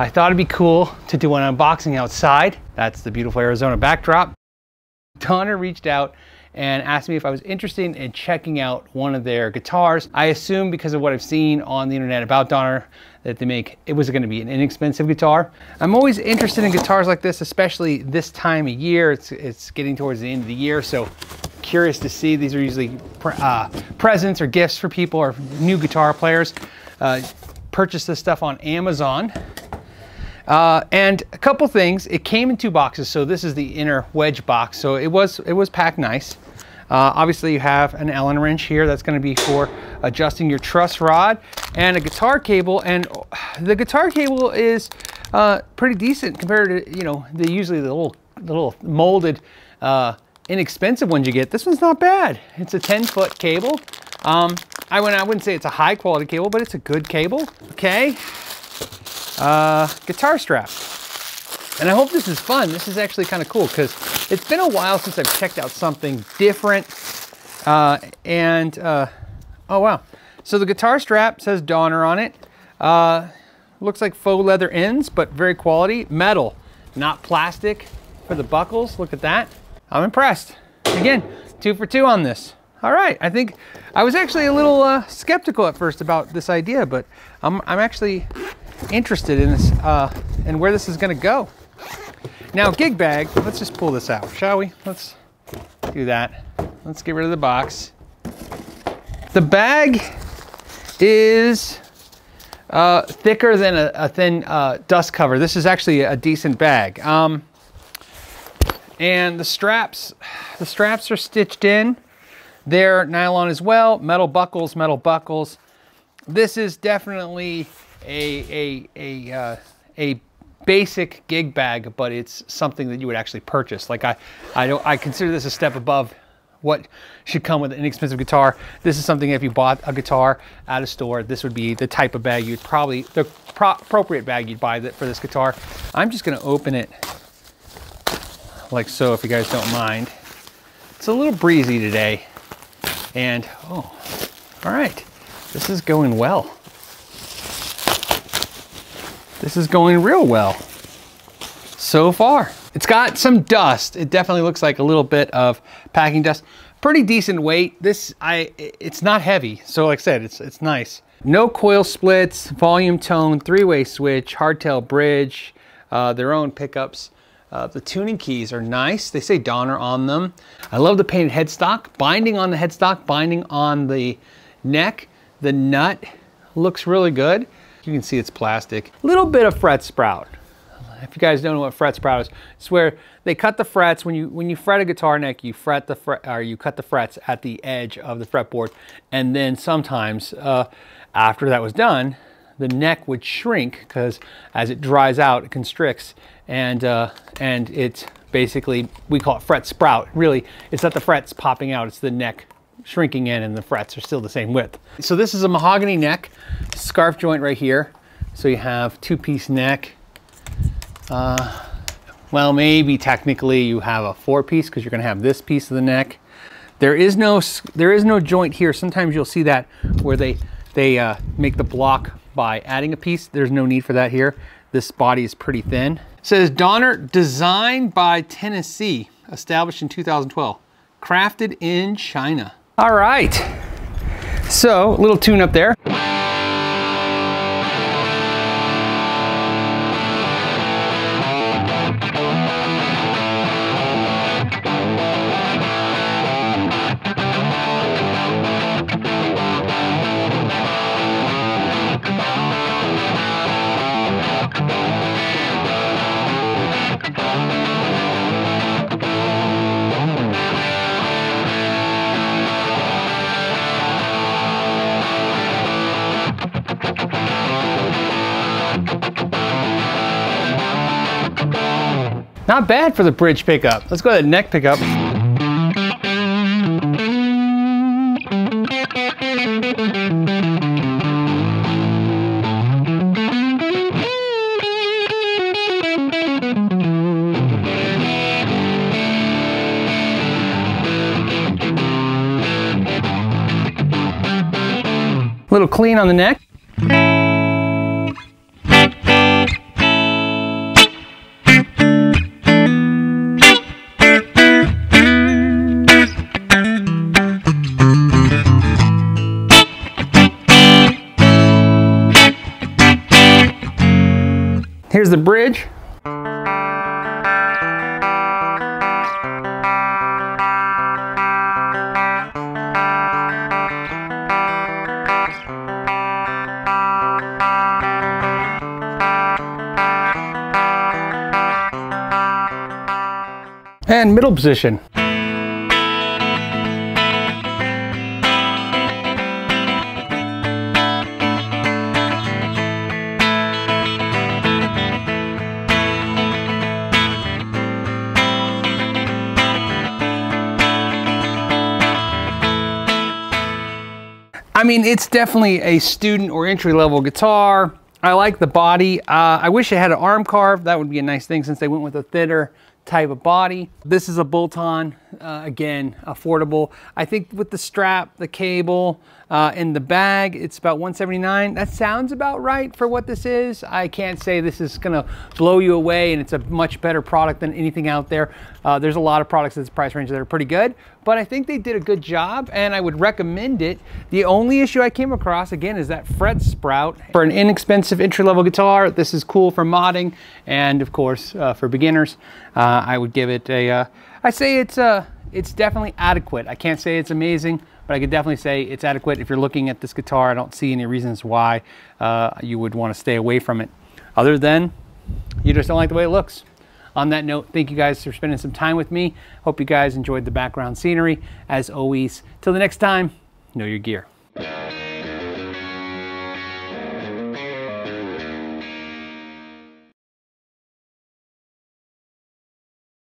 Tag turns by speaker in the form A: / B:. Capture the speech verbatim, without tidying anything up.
A: I thought it'd be cool to do an unboxing outside. That's the beautiful Arizona backdrop. Donner reached out and asked me if I was interested in checking out one of their guitars. I assume because of what I've seen on the internet about Donner that they make, it was gonna be an inexpensive guitar. I'm always interested in guitars like this, especially this time of year. It's, it's getting towards the end of the year, so curious to see. These are usually uh, presents or gifts for people or new guitar players. Uh, purchase this stuff on Amazon. Uh, and a couple things, it came in two boxes. So this is the inner wedge box. So it was, it was packed nice. Uh, obviously you have an Allen wrench here. That's going to be for adjusting your truss rod, and a guitar cable. And the guitar cable is uh, pretty decent compared to, you know, the usually the little, the little molded, uh, inexpensive ones you get. This one's not bad. It's a ten foot cable. Um, I wouldn't, I wouldn't say it's a high quality cable, but it's a good cable. Okay. Uh, guitar strap. And I hope this is fun. This is actually kind of cool because it's been a while since I've checked out something different. Uh, and, uh, oh wow. So the guitar strap says Donner on it. Uh, looks like faux leather ends, but very quality. Metal, not plastic for the buckles. Look at that. I'm impressed. Again, two for two on this. All right, I think I was actually a little uh, skeptical at first about this idea, but I'm, I'm actually interested in this uh, and where this is gonna go. Now, gig bag, let's just pull this out, shall we? Let's do that. Let's get rid of the box. The bag is uh, thicker than a, a thin uh, dust cover. This is actually a decent bag. Um, and the straps, the straps are stitched in. They're nylon as well, metal buckles, metal buckles. This is definitely a, a, a, uh, a basic gig bag, but it's something that you would actually purchase. Like I, I don't, I consider this a step above what should come with an inexpensive guitar. This is something, if you bought a guitar at a store, this would be the type of bag you'd probably, the pro appropriate bag you'd buy that for this guitar. I'm just gonna open it like so, if you guys don't mind. It's a little breezy today. And, oh, all right, this is going well. This is going real well so far. It's got some dust. It definitely looks like a little bit of packing dust. Pretty decent weight. This, I, it's not heavy. So like I said, it's, it's nice. No coil splits, volume tone, three-way switch, hardtail bridge, uh, their own pickups. Uh, the tuning keys are nice. They say Donner on them. I love the painted headstock. Binding on the headstock, binding on the neck. The nut looks really good. You can see it's plastic. Little bit of fret sprout. If you guys don't know what fret sprout is, it's where they cut the frets. When you when you fret a guitar neck, you fret the fret, or you cut the frets at the edge of the fretboard, and then sometimes uh, after that was done, the neck would shrink because as it dries out, it constricts, and uh, and it's basically, we call it fret sprout. Really, it's not the frets popping out; it's the neck shrinking in, and the frets are still the same width. So this is a mahogany neck, scarf joint right here. So you have two-piece neck. Uh, well, maybe technically you have a four-piece because you're going to have this piece of the neck. There is no there is no joint here. Sometimes you'll see that where they they uh, make the block by adding a piece. There's no need for that here. This body is pretty thin. It says Donner, designed by Tennessee, established in two thousand twelve, crafted in China. All right, so a little tune up there. Not bad for the bridge pickup. Let's go to the neck pickup. A little clean on the neck. Here's the bridge. And middle position. I mean, it's definitely a student or entry-level guitar. I like the body. Uh, I wish it had an arm carve. That would be a nice thing since they went with a thinner type of body. This is a bolt-on, uh, again, affordable. I think with the strap, the cable, uh, and the bag, it's about one seventy-nine. That sounds about right for what this is. I can't say this is gonna blow you away and it's a much better product than anything out there. Uh, there's a lot of products at this price range that are pretty good, but I think they did a good job and I would recommend it. The only issue I came across, again, is that fret sprout. For an inexpensive entry-level guitar, this is cool for modding, and of course, uh, for beginners, uh, I would give it a, uh, I say it's, uh, it's definitely adequate. I can't say it's amazing, but I could definitely say it's adequate. If you're looking at this guitar, I don't see any reasons why uh, you would want to stay away from it, other than you just don't like the way it looks. On that note, thank you guys for spending some time with me. Hope you guys enjoyed the background scenery. As always, till the next time, know your gear.